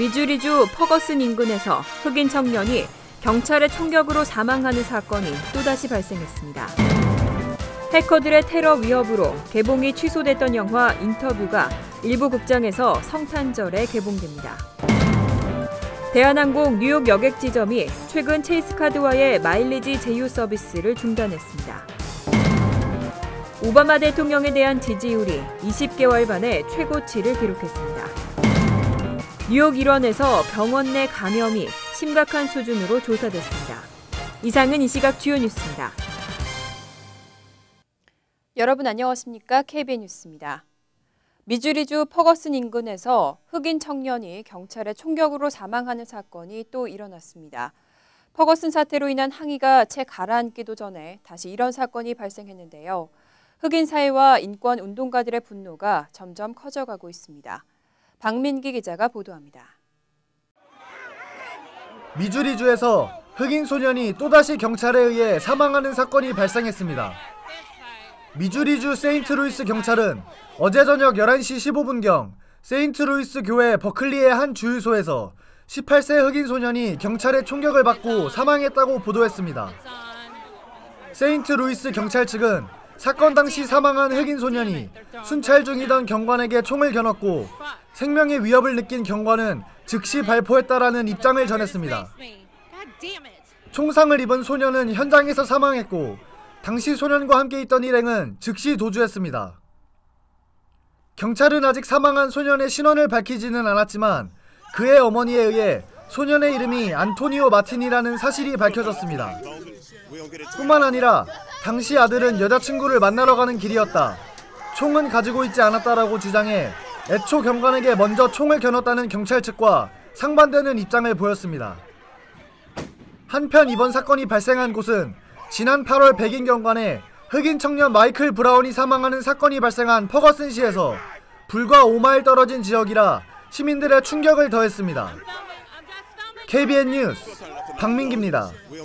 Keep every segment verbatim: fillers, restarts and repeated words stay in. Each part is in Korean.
미주리주 퍼거슨 인근에서 흑인 청년이 경찰의 총격으로 사망하는 사건이 또다시 발생했습니다. 해커들의 테러 위협으로 개봉이 취소됐던 영화 인터뷰가 일부 극장에서 성탄절에 개봉됩니다. 대한항공 뉴욕 여객 지점이 최근 체이스카드와의 마일리지 제휴 서비스를 중단했습니다. 오바마 대통령에 대한 지지율이 이십 개월 만에 최고치를 기록했습니다. 뉴욕 일원에서 병원 내 감염이 심각한 수준으로 조사됐습니다. 이상은 이 시각 주요 뉴스입니다. 여러분 안녕하십니까? 케이비엔 뉴스입니다. 미주리주 퍼거슨 인근에서 흑인 청년이 경찰의 총격으로 사망하는 사건이 또 일어났습니다. 퍼거슨 사태로 인한 항의가 채 가라앉기도 전에 다시 이런 사건이 발생했는데요. 흑인 사회와 인권 운동가들의 분노가 점점 커져가고 있습니다. 박민기 기자가 보도합니다. 미주리주에서 흑인 소년이 또다시 경찰에 의해 사망하는 사건이 발생했습니다. 미주리주 세인트루이스 경찰은 어제 저녁 열한 시 십오 분경 세인트루이스 교회 버클리의 한 주유소에서 십팔 세 흑인 소년이 경찰의 총격을 받고 사망했다고 보도했습니다. 세인트루이스 경찰 측은 사건 당시 사망한 흑인 소년이 순찰 중이던 경관에게 총을 겨눴고 생명의 위협을 느낀 경관은 즉시 발포했다라는 입장을 전했습니다. 총상을 입은 소년은 현장에서 사망했고 당시 소년과 함께 있던 일행은 즉시 도주했습니다. 경찰은 아직 사망한 소년의 신원을 밝히지는 않았지만 그의 어머니에 의해 소년의 이름이 안토니오 마틴이라는 사실이 밝혀졌습니다. 뿐만 아니라 당시 아들은 여자친구를 만나러 가는 길이었다. 총은 가지고 있지 않았다라고 주장해 애초 경관에게 먼저 총을 겨눴다는 경찰 측과 상반되는 입장을 보였습니다. 한편 이번 사건이 발생한 곳은 지난 팔월 백인 경관에 흑인 청년 마이클 브라운이 사망하는 사건이 발생한 퍼거슨시에서 불과 오 마일 떨어진 지역이라 시민들의 충격을 더했습니다. 케이비엔 뉴스 박민기입니다.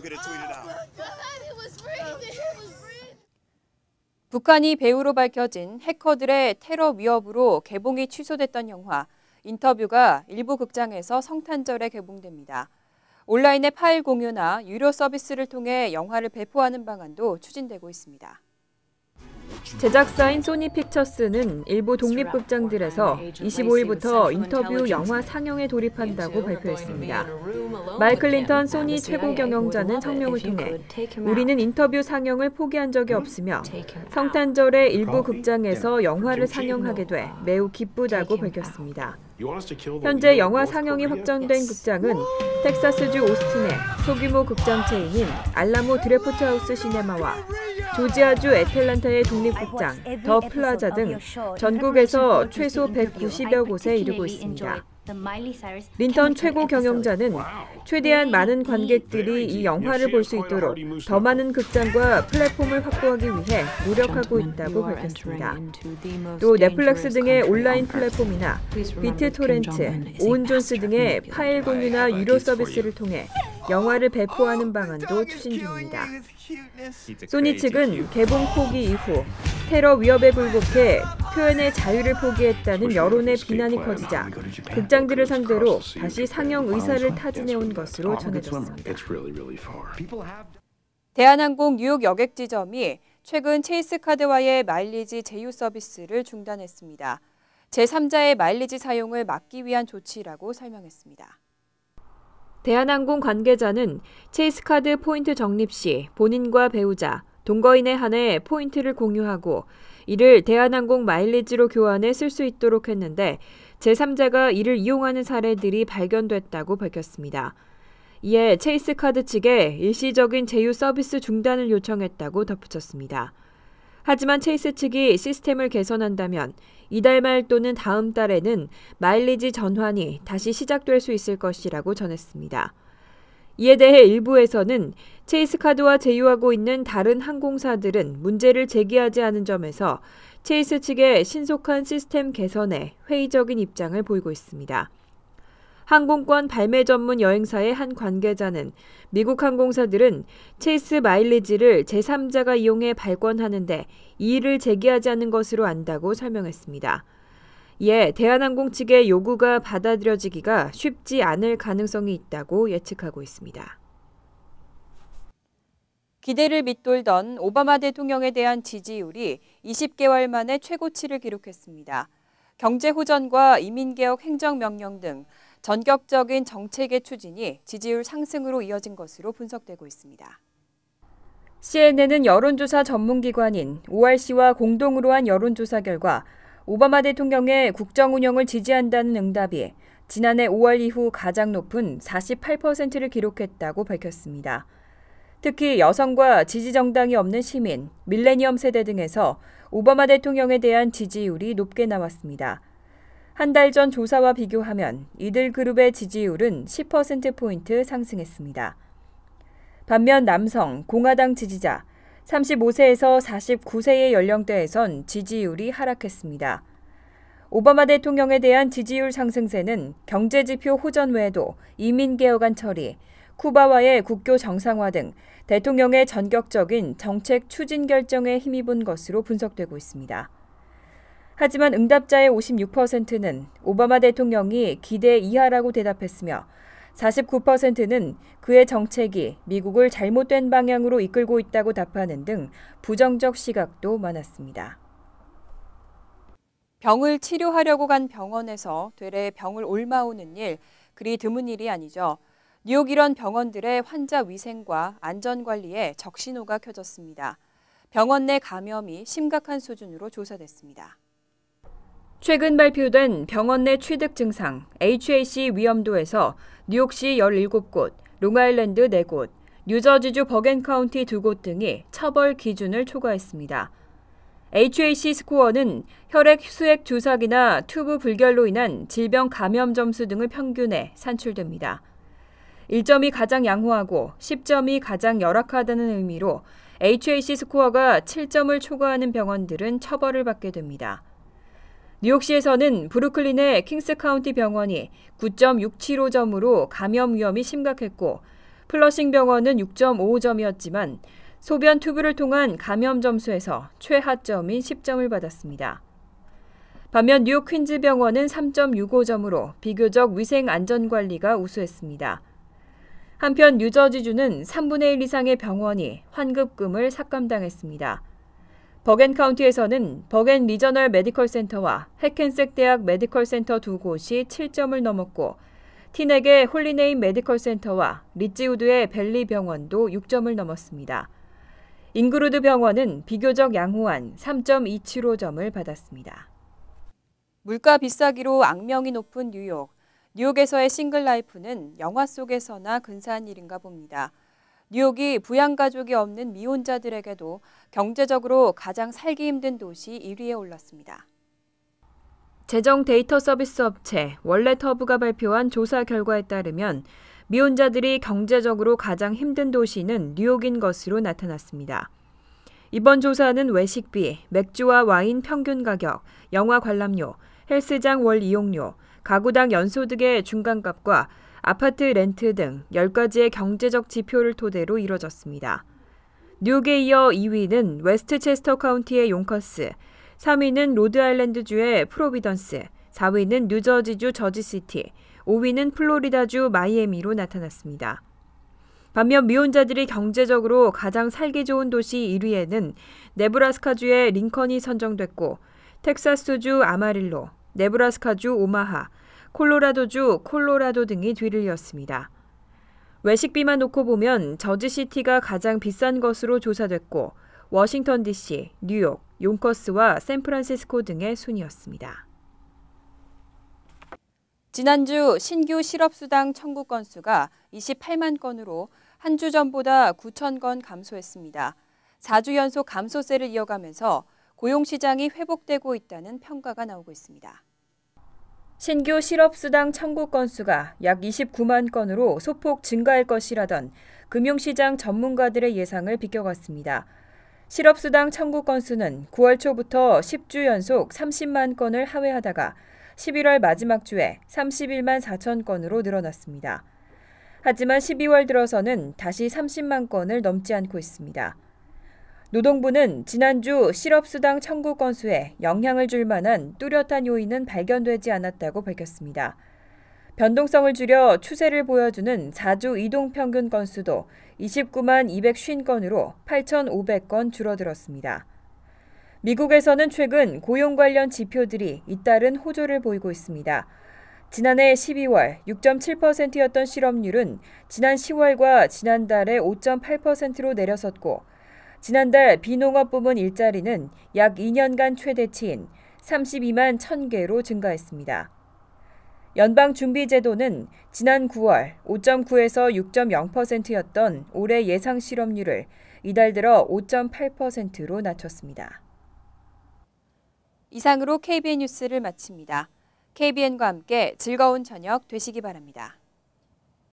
북한이 배우로 밝혀진 해커들의 테러 위협으로 개봉이 취소됐던 영화 인터뷰가 일부 극장에서 성탄절에 개봉됩니다. 온라인의 파일 공유나 유료 서비스를 통해 영화를 배포하는 방안도 추진되고 있습니다. 제작사인 소니 픽처스는 일부 독립극장들에서 이십오 일부터 인터뷰 영화 상영에 돌입한다고 발표했습니다. 마이클 린턴 소니 최고 경영자는 성명을 통해 우리는 인터뷰 상영을 포기한 적이 없으며 성탄절에 일부 극장에서 영화를 상영하게 돼 매우 기쁘다고 밝혔습니다. 현재 영화 상영이 확정된 극장은 텍사스주 오스틴의 소규모 극장 체인인 알라모 드래프트하우스 시네마와 조지아주 애틀랜타의 독립극장 더 플라자 등 전국에서 최소 백구십여 곳에 이르고 있습니다. 린턴 최고 경영자는 최대한 많은 관객들이 이 영화를 볼 수 있도록 더 많은 극장과 플랫폼을 확보하기 위해 노력하고 있다고 밝혔습니다. 또 넷플릭스 등의 온라인 플랫폼이나 비트토렌트, 오은존스 등의 파일 공유나 유료 서비스를 통해 영화를 배포하는 방안도 추진 중입니다. 소니 측은 개봉 포기 이후 테러 위협에 굴복해 표현의 자유를 포기했다는 여론의 비난이 커지자 극장들을 상대로 다시 상영 의사를 타진해온 것으로 전해졌습니다. 대한항공 뉴욕 여객 지점이 최근 체이스카드와의 마일리지 제휴 서비스를 중단했습니다. 제삼자의 마일리지 사용을 막기 위한 조치라고 설명했습니다. 대한항공 관계자는 체이스카드 포인트 적립 시 본인과 배우자, 동거인에 한해 포인트를 공유하고 이를 대한항공 마일리지로 교환해 쓸 수 있도록 했는데 제삼자가 이를 이용하는 사례들이 발견됐다고 밝혔습니다. 이에 체이스카드 측에 일시적인 제휴 서비스 중단을 요청했다고 덧붙였습니다. 하지만 체이스 측이 시스템을 개선한다면 이달 말 또는 다음 달에는 마일리지 전환이 다시 시작될 수 있을 것이라고 전했습니다. 이에 대해 일부에서는 체이스카드와 제휴하고 있는 다른 항공사들은 문제를 제기하지 않은 점에서 체이스 측의 신속한 시스템 개선에 회의적인 입장을 보이고 있습니다. 항공권 발매 전문 여행사의 한 관계자는 미국 항공사들은 체이스 마일리지를 제삼자가 이용해 발권하는데 이의를 제기하지 않는 것으로 안다고 설명했습니다. 이에 대한항공 측의 요구가 받아들여지기가 쉽지 않을 가능성이 있다고 예측하고 있습니다. 기대를 밑돌던 오바마 대통령에 대한 지지율이 이십 개월 만에 최고치를 기록했습니다. 경제호전과 이민개혁 행정명령 등 전격적인 정책의 추진이 지지율 상승으로 이어진 것으로 분석되고 있습니다. 씨엔엔은 여론조사 전문기관인 오알씨와 공동으로 한 여론조사 결과 오바마 대통령의 국정 운영을 지지한다는 응답이 지난해 오월 이후 가장 높은 사십팔 퍼센트를 기록했다고 밝혔습니다. 특히 여성과 지지 정당이 없는 시민, 밀레니엄 세대 등에서 오바마 대통령에 대한 지지율이 높게 나왔습니다. 한 달 전 조사와 비교하면 이들 그룹의 지지율은 십 퍼센트포인트 상승했습니다. 반면 남성, 공화당 지지자, 삼십오 세에서 사십구 세의 연령대에선 지지율이 하락했습니다. 오바마 대통령에 대한 지지율 상승세는 경제지표 호전 외에도 이민개혁안 처리, 쿠바와의 국교 정상화 등 대통령의 전격적인 정책 추진 결정에 힘입은 것으로 분석되고 있습니다. 하지만 응답자의 오십육 퍼센트는 오바마 대통령이 기대 이하라고 대답했으며 사십구 퍼센트는 그의 정책이 미국을 잘못된 방향으로 이끌고 있다고 답하는 등 부정적 시각도 많았습니다. 병을 치료하려고 간 병원에서 되레 병을 옮아오는 일, 그리 드문 일이 아니죠. 뉴욕 일원 병원들의 환자 위생과 안전관리에 적신호가 켜졌습니다. 병원 내 감염이 심각한 수준으로 조사됐습니다. 최근 발표된 병원 내 취득 증상 에이치에이씨 위험도에서 뉴욕시 열일곱 곳, 롱아일랜드 네 곳, 뉴저지주 버겐 카운티 두 곳 등이 처벌 기준을 초과했습니다. 에이치에이씨 스코어는 혈액 수액 주사기나 튜브 불결로 인한 질병 감염 점수 등을 평균해 산출됩니다. 일 점이 가장 양호하고 십 점이 가장 열악하다는 의미로 에이치에이씨 스코어가 칠 점을 초과하는 병원들은 처벌을 받게 됩니다. 뉴욕시에서는 브루클린의 킹스카운티 병원이 구 점 육칠오 점으로 감염 위험이 심각했고 플러싱 병원은 육 점 오오 점이었지만 소변 튜브를 통한 감염 점수에서 최하점인 십 점을 받았습니다. 반면 뉴욕 퀸즈 병원은 삼 점 육오 점으로 비교적 위생 안전관리가 우수했습니다. 한편 뉴저지주는 삼분의 일 이상의 병원이 환급금을 삭감당했습니다. 버겐 카운티에서는 버겐 리저널 메디컬 센터와 해켄색 대학 메디컬 센터 두 곳이 칠 점을 넘었고 티넥의 홀리네임 메디컬 센터와 리치우드의 벨리 병원도 육 점을 넘었습니다. 잉그루드 병원은 비교적 양호한 삼 점 이칠오 점을 받았습니다. 물가 비싸기로 악명이 높은 뉴욕. 뉴욕에서의 싱글 라이프는 영화 속에서나 근사한 일인가 봅니다. 뉴욕이 부양가족이 없는 미혼자들에게도 경제적으로 가장 살기 힘든 도시 일 위에 올랐습니다. 재정 데이터 서비스 업체 월렛허브가 발표한 조사 결과에 따르면 미혼자들이 경제적으로 가장 힘든 도시는 뉴욕인 것으로 나타났습니다. 이번 조사는 외식비, 맥주와 와인 평균 가격, 영화 관람료, 헬스장 월 이용료, 가구당 연소득의 중간값과 아파트 렌트 등 열 가지의 경제적 지표를 토대로 이뤄졌습니다. 뉴욕에 이어 이 위는 웨스트체스터 카운티의 용커스, 삼 위는 로드아일랜드주의 프로비던스, 사 위는 뉴저지주 저지시티, 오 위는 플로리다주 마이애미로 나타났습니다. 반면 미혼자들이 경제적으로 가장 살기 좋은 도시 일 위에는 네브라스카주의 링컨이 선정됐고 텍사스주 아마릴로, 네브라스카주 오마하, 콜로라도주 콜로라도 등이 뒤를 이었습니다. 외식비만 놓고 보면 저지시티가 가장 비싼 것으로 조사됐고 워싱턴 디씨, 뉴욕, 용커스와 샌프란시스코 등의 순이었습니다. 지난주 신규 실업수당 청구 건수가 이십팔만 건으로 한 주 전보다 구천 건 감소했습니다. 사 주 연속 감소세를 이어가면서 고용시장이 회복되고 있다는 평가가 나오고 있습니다. 신규 실업수당 청구 건수가 약 이십구만 건으로 소폭 증가할 것이라던 금융시장 전문가들의 예상을 비껴갔습니다. 실업수당 청구 건수는 구월 초부터 십 주 연속 삼십만 건을 하회하다가 십일월 마지막 주에 삼십일만 사천 건으로 늘어났습니다. 하지만 십이월 들어서는 다시 삼십만 건을 넘지 않고 있습니다. 노동부는 지난주 실업수당 청구 건수에 영향을 줄 만한 뚜렷한 요인은 발견되지 않았다고 밝혔습니다. 변동성을 줄여 추세를 보여주는 사 주 이동평균 건수도 이십구만 이백오십 건으로 팔천오백 건 줄어들었습니다. 미국에서는 최근 고용 관련 지표들이 잇따른 호조를 보이고 있습니다. 지난해 십이월 육 점 칠 퍼센트였던 실업률은 지난 시월과 지난달에 오 점 팔 퍼센트로 내려섰고 지난달 비농업 부문 일자리는 약 이 년간 최대치인 삼십이만 천 개로 증가했습니다. 연방준비제도는 지난 구월 오 점 구에서 육 점 영 퍼센트였던 올해 예상 실업률을 이달 들어 오 점 팔 퍼센트로 낮췄습니다. 이상으로 케이비엔 뉴스를 마칩니다. 케이비엔과 함께 즐거운 저녁 되시기 바랍니다.